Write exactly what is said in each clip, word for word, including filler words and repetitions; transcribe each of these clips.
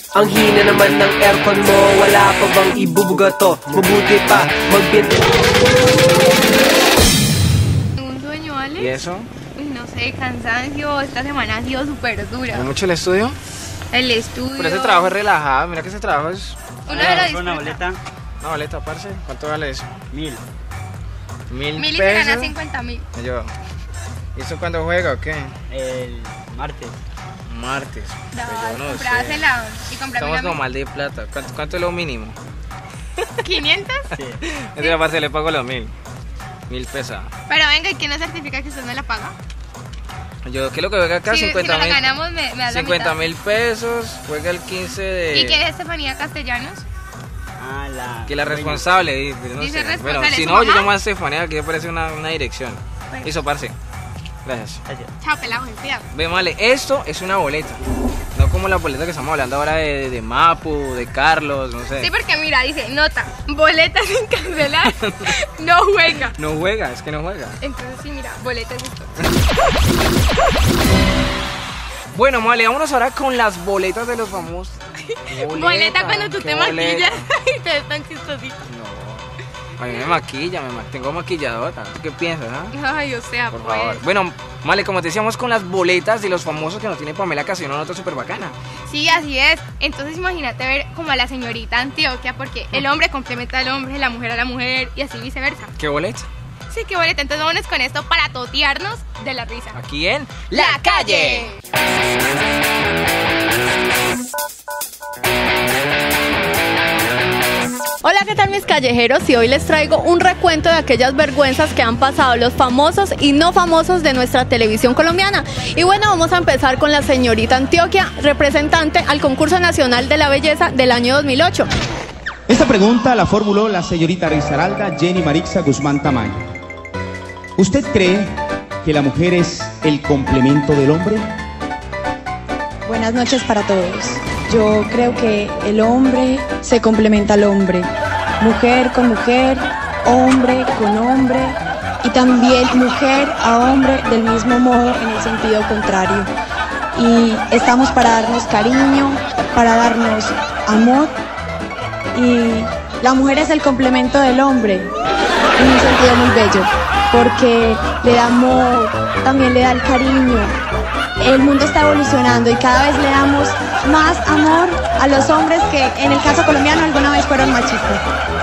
Ang hina naman ng aircon mo, wala pa bang ibubuga to? Mabuti pa, magbinte. ¿Un sueño, Alex? ¿Y eso? Uy, no sé, cansancio. Esta semana ha sido súper dura. ¿Es mucho el estudio? El estudio. Pero ese trabajo es relajado, mira que ese trabajo es... Una hora de una boleta. Una boleta, parce. ¿Cuánto vale eso? Mil. Mil, Mil y se pesos. gana cincuenta mil. Yo. ¿Y eso cuándo juega o qué? El martes. Martes. No, Pues yo no sé. comprásela y comprame Estamos una como mal de plata. ¿Cuánto, cuánto es lo mínimo? ¿quinientos? Sí. Entonces, parce, le pago los mil. Mil pesos. Pero venga, ¿y quién nos certifica que usted me la paga? Yo, ¿qué es lo que juega acá? Si, cincuenta si nos la mil. ganamos, me, me das la cincuenta mitad. mil pesos. Juega el quince de... ¿Y quién es Estefanía Castellanos? Ah, la... Que la responsable, di- no Dice sé. responsable, Bueno, si ¿su no, yo mamá? llamo a Estefanía, que parece una, una dirección. Bueno. Eso, parce. Gracias. Gracias. Chao, pelado, cuidado. Ve, vale, esto es una boleta. No como la boleta que estamos hablando ahora de, de Mapu, de Carlos, no sé. Sí, porque mira, dice, nota, boleta sin cancelar, no juega. No juega, es que no juega. Entonces sí, mira, boleta es esto. Bueno, vale, vámonos ahora con las boletas de los famosos. Boleta, cuando tú ¿qué te boleta? maquillas y te ves tan chistosito. No, a mí me maquilla, me ma- tengo maquilladora. ¿Tú qué piensas, ah? Ay, o sea, Por pues. favor. Bueno, vale, como te decíamos, con las boletas de los famosos que nos tiene Pamela casi una nota súper bacana. Sí, así es. Entonces imagínate ver como a la señorita Antioquia, porque el hombre complementa al hombre, la mujer a la mujer y así viceversa. ¿Qué boleta? Sí, qué boleta. Entonces vámonos con esto para totearnos de la risa. Aquí en ¡La Calle! Hola, ¿qué tal mis callejeros? Y hoy les traigo un recuento de aquellas vergüenzas que han pasado los famosos y no famosos de nuestra televisión colombiana. Y bueno, vamos a empezar con la señorita Antioquia, representante al concurso nacional de la belleza del año dos mil ocho. Esta pregunta la formuló la señorita Risaralda Jenny Marixa Guzmán Tamayo. ¿Usted cree que la mujer es el complemento del hombre? Buenas noches para todos. Yo creo que el hombre se complementa al hombre, mujer con mujer, hombre con hombre y también mujer a hombre del mismo modo en el sentido contrario. Y estamos para darnos cariño, para darnos amor y la mujer es el complemento del hombre en un sentido muy bello porque le da amor, también le da el cariño. El mundo está evolucionando y cada vez le damos más amor a los hombres que en el caso colombiano alguna vez fueron machistas.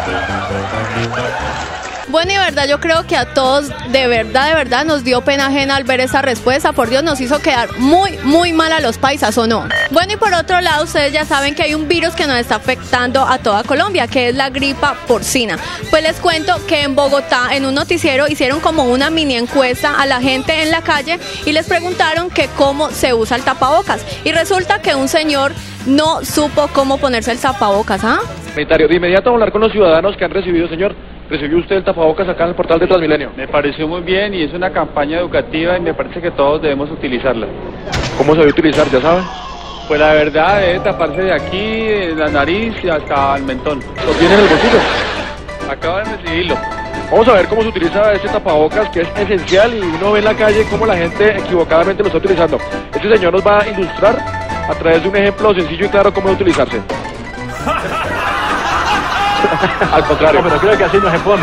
Bueno, y de verdad yo creo que a todos de verdad, de verdad nos dio pena ajena al ver esa respuesta. Por Dios, nos hizo quedar muy, muy mal a los paisas, ¿o no? Bueno, y por otro lado, ustedes ya saben que hay un virus que nos está afectando a toda Colombia, que es la gripa porcina. Pues les cuento que en Bogotá, en un noticiero, hicieron como una mini encuesta a la gente en la calle y les preguntaron que cómo se usa el tapabocas. Y resulta que un señor no supo cómo ponerse el tapabocas, ¿ah? Sanitario, de inmediato a hablar con los ciudadanos que han recibido, señor. ¿Recibió usted el tapabocas acá en el portal de Transmilenio? Me pareció muy bien y es una campaña educativa y me parece que todos debemos utilizarla. ¿Cómo se debe utilizar, ya saben? Pues la verdad debe taparse de aquí, de la nariz y hasta el mentón. ¿Lo tiene en el bolsillo? Acabo de decidirlo. Vamos a ver cómo se utiliza este tapabocas, que es esencial, y uno ve en la calle cómo la gente equivocadamente lo está utilizando. Este señor nos va a ilustrar a través de un ejemplo sencillo y claro cómo debe utilizarse. Al contrario. No, pero creo que así no se pone.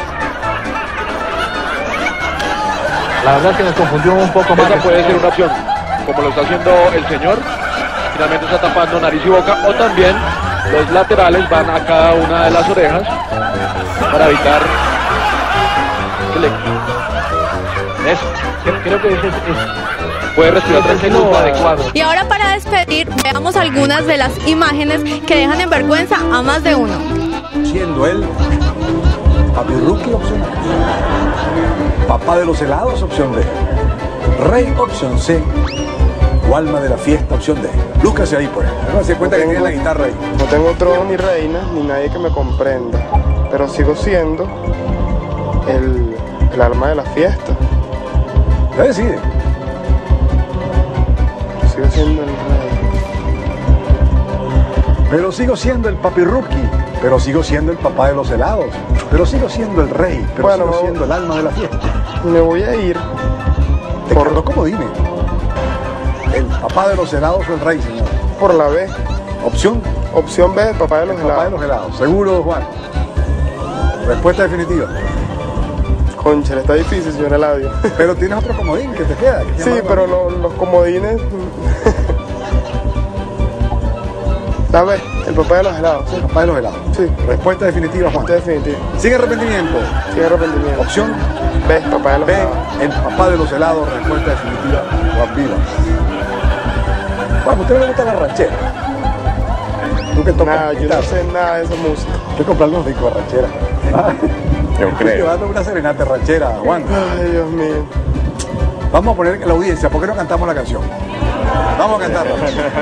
La verdad es que me confundió un poco más. Esa puede ser una opción, como lo está haciendo el señor. Finalmente está tapando nariz y boca, o también los laterales van a cada una de las orejas para evitar que le... Eso. Creo que ese es, es... puede respirar tranquilo o adecuado. Y ahora para despedir, veamos algunas de las imágenes que dejan en vergüenza a más de uno. Siendo él Papirruqui, opción A, papá de los helados, opción B, rey, opción C, o alma de la fiesta, opción D. Lúcase ahí, pues. No se cuenta que tiene la guitarra ahí. No tengo trono ni reina, ni nadie que me comprenda, pero sigo siendo el, el alma de la fiesta. Ya decide. Sigo siendo el rey. Pero sigo siendo el Papirruqui, pero sigo siendo el papá de los helados, pero sigo siendo el rey, pero bueno, sigo siendo el alma de la fiesta. Me voy a ir. Te por... ¿Cómo dime? ¿El papá de los helados o el rey, señor? Por la B. Opción. Opción B, el papá de los El papá de helados. los helados. ¿Seguro, Juan? Respuesta definitiva. Concha, está difícil, señor Eladio. Pero tienes otro comodín que te queda. que se Sí, llama- pero lo- los comodines... La B, el papá de los helados. Sí. El papá de los helados. Sí. Respuesta definitiva, Juan. Respuesta definitiva. Sin arrepentimiento. Sin arrepentimiento. Opción B, papá de los B, helados. el papá de los helados. Respuesta definitiva, Juan Vivas. Juan, ¿a usted no le gusta la ranchera? ¿Tú que tocas Nada, yo no guitarra? sé nada de esa música. Hay que comprar los discos de ranchera. Yo Estoy llevando una serenata ranchera, Juan. Ay, Dios mío. Vamos a poner la audiencia, ¿por qué no cantamos la canción? Vamos a cantarla.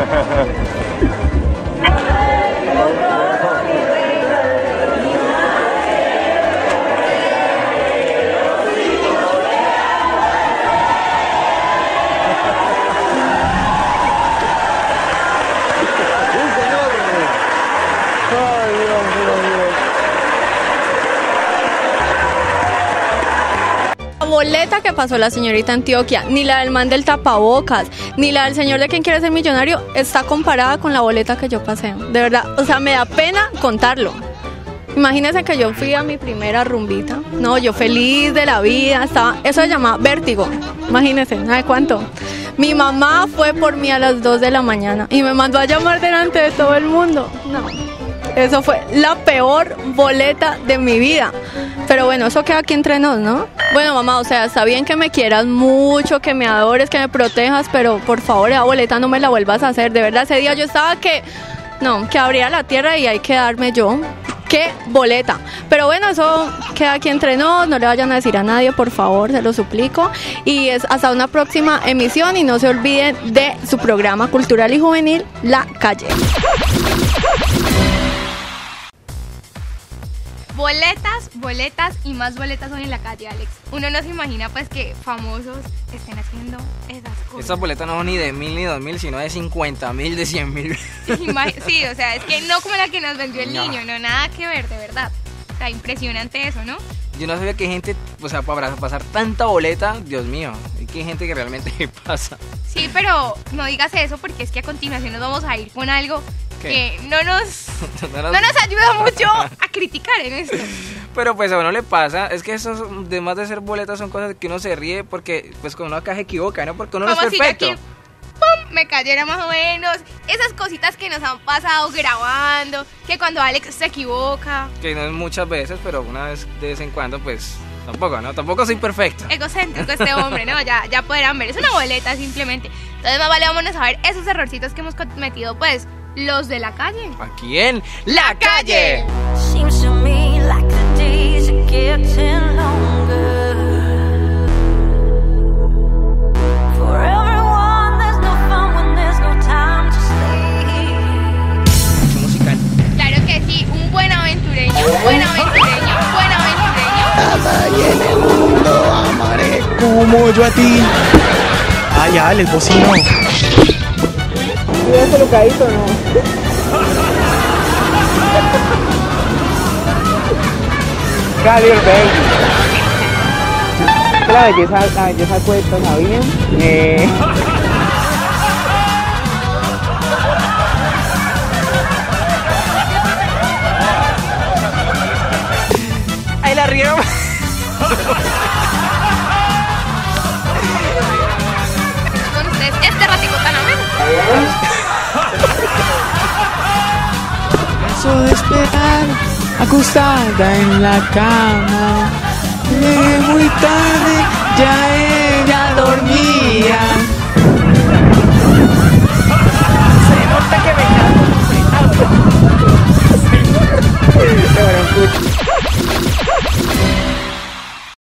Ay, Dios mío, Dios. La boleta que pasó la señorita Antioquia, ni la del man del tapabocas, ni la del señor de quien quiere ser millonario, está comparada con la boleta que yo pasé. De verdad, o sea, me da pena contarlo. Imagínense que yo fui a mi primera rumbita. No, yo feliz de la vida, estaba, eso se llama vértigo. Imagínense, ¿no de cuánto? Mi mamá fue por mí a las dos de la mañana y me mandó a llamar delante de todo el mundo. No, eso fue la peor boleta de mi vida. Pero bueno, eso queda aquí entre nos, ¿no? Bueno, mamá, o sea, está bien que me quieras mucho, que me adores, que me protejas, pero por favor, esa boleta no me la vuelvas a hacer. De verdad, ese día yo estaba que, no, que abría la tierra y hay que darme yo. ¡Qué boleta! Pero bueno, eso queda aquí entre nos, no le vayan a decir a nadie, por favor, se lo suplico. Y es hasta una próxima emisión y no se olviden de su programa cultural y juvenil, La Calle. Boletas, boletas y más boletas son en la calle, Alex. Uno no se imagina pues que famosos estén haciendo esas cosas. Estas boletas no son ni de mil ni dos mil, sino de cincuenta mil, de cien mil. Imag- Sí, o sea, es que no como la que nos vendió el No. niño, no, nada que ver, de verdad. O sea, impresionante eso, ¿no? Yo no sabía que hay gente, o sea, para pasar tanta boleta, Dios mío, y que hay gente que realmente pasa. Sí, pero no digas eso porque es que a continuación nos vamos a ir con algo ¿Qué? que no nos, No no nos- nos ayuda mucho a criticar en esto. Pero pues a uno le pasa, es que esos, además de ser boletas, son cosas que uno se ríe porque, pues con uno acá se equivoca, ¿no? Porque uno no Como es si yo perfecto. aquí, ¡pum!, me cayera más o menos. Esas cositas que nos han pasado grabando, que cuando Alex se equivoca. Que no es muchas veces, pero una vez de vez en cuando, pues tampoco, ¿no? Tampoco soy perfecto. Egocéntrico este hombre, ¿no? Ya, ya podrán ver, es una boleta simplemente. Entonces más vale vámonos a ver esos errorcitos que hemos cometido, pues, los de la calle. Aquí en La Calle. Seems to me like the days are getting longer. For everyone, there's no fun when there's no time to sleep. Musical. Claro que sí, un buen aventureño, un buen aventureño, un buen aventureño. Nada y en el mundo amaré como yo a ti. Ay, Alex, vos sí no. ¿Ese lucadito no? Calier Baby. La belleza, la belleza cuesta, ¿sabían? Eh... Ahí la rieron. Con ustedes este ratico tan ameno. Paso de esperar, acostada en la cama. Llegué muy tarde, ya